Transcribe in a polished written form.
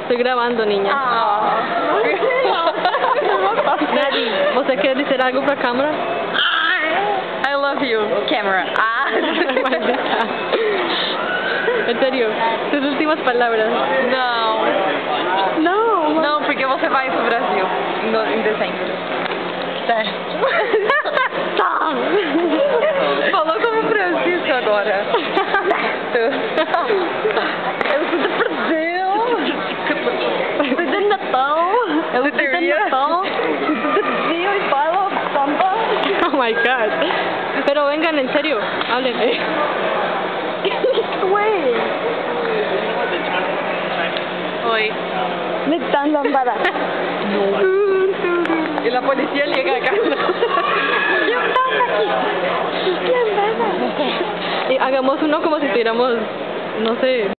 Estoy grabando, niña. Nadie, ¿você quer dizer algo pra câmera? I love you, camera. En serio, tus últimas palabras. Não. Não. Não, porque você vai pro Brasil em dezembro. Certo. Tá. Falou como Francisco agora. Certo. Eu sou do Brasil. Sou de Natal. Eu sou de Natal. Sou do Brasil e falo samba. Oh my god. Pero vengan, en serio, háblenme. Güey. Oi. Me están lámpara. No. Y la policía llega acá. ¿Qué pasa aquí? ¿Qué pasa? Y hagamos uno como si tuviéramos, no sé.